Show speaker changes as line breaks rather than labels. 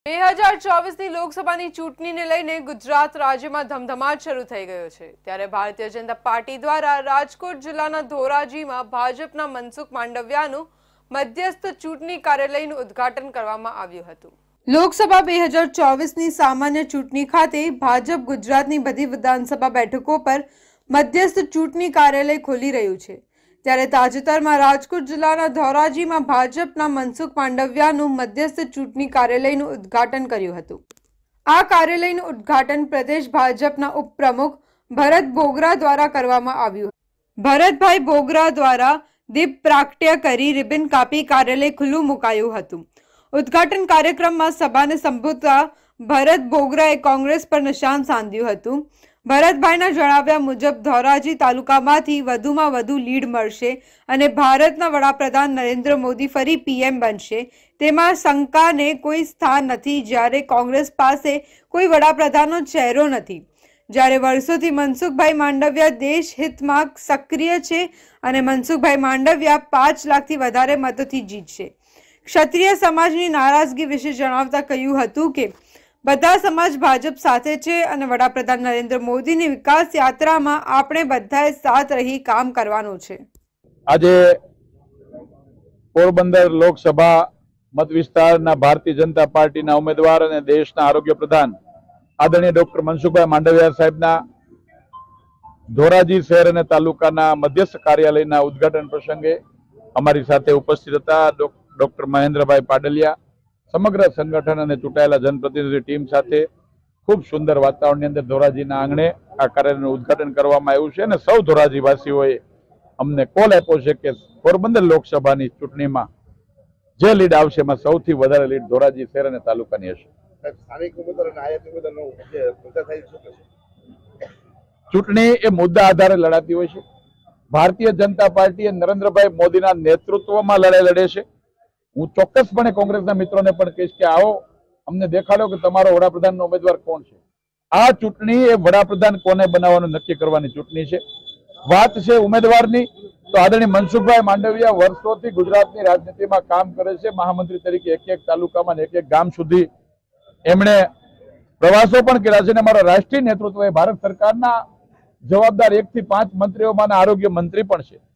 2024ની લોકસભાની ચૂંટણીને લઈને ગુજરાત રાજ્યમાં ધમધમાટ શરૂ થઈ ગયો છે ત્યારે ભારતીય જનતા પાર્ટી દ્વારા રાજકોટ જિલ્લાના ધોરાજીમાં ભાજપના મનસુખ માંડવિયાનું મધ્યસ્થ ચૂંટણી કાર્યાલયનું ઉદ્ઘાટન કરવામાં આવ્યું હતું। લોકસભા 2024ની સામાન્ય ચૂંટણી ખાતે ભાજપ ગુજરાતની બધી વિધાનસભા બેઠકો પર મધ્યસ્થ ચૂંટણી કાર્યાલય ખોલી રહ્યું છે ત્યારે તાજેતરમાં રાજકોટ જિલ્લાના ધોરાજીમાં ભાજપના મનસુખ માંડવિયાનું મધ્યસ્થ ચૂંટણી કાર્યાલયનું ઉદ્ઘાટન કર્યું હતું। આ કાર્યાલયનું ઉદ્ઘાટન પ્રદેશ ભાજપના ઉપપ્રમુખ ભરત બોગરા દ્વારા કરવામાં આવ્યું। ભરતભાઈ બોગરા દ્વારા દીપ પ્રાગટ્ય કરી રિબન કાપી કાર્યાલય ખુલ્લું મુકાયું હતું। ઉદ્ઘાટન કાર્યક્રમમાં સભાને સંબોધતા ભરત બોગરાએ કોંગ્રેસ પર નિશાન સાધ્યું હતું। ભરતભાઈના જણાવ્યા મુજબ ધોરાજી તાલુકામાંથી વધુમાં વધુ લીડ મળશે અને ભારતના વડાપ્રધાન નરેન્દ્ર મોદી ફરી પીએમ બનશે તેમાં શંકાને કોઈ સ્થાન નથી। જ્યારે કોંગ્રેસ પાસે કોઈ વડાપ્રધાનનો ચહેરો નથી, જ્યારે વર્ષોથી મનસુખભાઈ માંડવિયા દેશ હિતમાં સક્રિય છે અને મનસુખભાઈ માંડવિયા 5 લાખથી વધારે મતોથી જીતશે। ક્ષત્રિય સમાજની નારાજગી વિશે જણાવતા કહ્યું હતું કે બધા સમાજ ભાજપ સાથે છે અને વડાપ્રધાન નરેન્દ્ર મોદીની વિકાસ યાત્રામાં આપણે બધાએ સાથ રહી કામ કરવાનું છે।
આજે પોરબંદર લોકસભા મત વિસ્તારના ભારતીય જનતા પાર્ટીના ઉમેદવાર અને દેશના આરોગ્ય પ્રધાન આદરણીય ડોક્ટર મનસુખભાઈ માંડવિયા સાહેબના ધોરાજી શહેર અને તાલુકાના મધ્યસ્થ કાર્યાલયના ઉદ્ઘાટન પ્રસંગે અમારી સાથે ઉપસ્થિત હતા ડોક્ટર મહેન્દ્રભાઈ પાડલિયા, સમગ્ર સંગઠન અને ચૂંટાયેલા જનપ્રતિનિધિ ટીમ સાથે ખૂબ સુંદર વાતાવરણની અંદર ધોરાજીના આંગણે આ કાર્યનું ઉદ્ઘાટન કરવામાં આવ્યું છે અને સૌ ધોરાજીવાસીઓએ અમને કોલ આપ્યો છે કે પોરબંદર લોકસભાની ચૂંટણીમાં જે લીડ આવશે એમાં સૌથી વધારે લીડ ધોરાજી શહેર અને તાલુકાની હશે। ચૂંટણી એ મુદ્દા આધારે લડાતી હોય છે। ભારતીય જનતા પાર્ટી નરેન્દ્રભાઈ મોદીના નેતૃત્વમાં લડાઈ લડે છે। હું ચોક્કસપણે કોંગ્રેસના મિત્રોને પણ કહીશ કે આવો અમને દેખાડો કે તમારો વડાપ્રધાનનો ઉમેદવાર કોણ છે। આ ચૂંટણી એ વડાપ્રધાન કોને બનાવવાનું નક્કી કરવાની ચૂંટણી છે। વાત છે ઉમેદવારની તો આદરણીય મનસુખભાઈ માંડવિયા વર્ષોથી ગુજરાતની રાજનીતિમાં કામ કરે છે। મહામંત્રી તરીકે એક તાલુકામાં એક ગામ સુધી એમણે પ્રવાસો પણ કર્યા છે અને અમારા રાષ્ટ્રીય નેતૃત્વ એ ભારત સરકારના જવાબદાર 1 થી 5 મંત્રીઓમાંના આરોગ્ય મંત્રી પણ છે।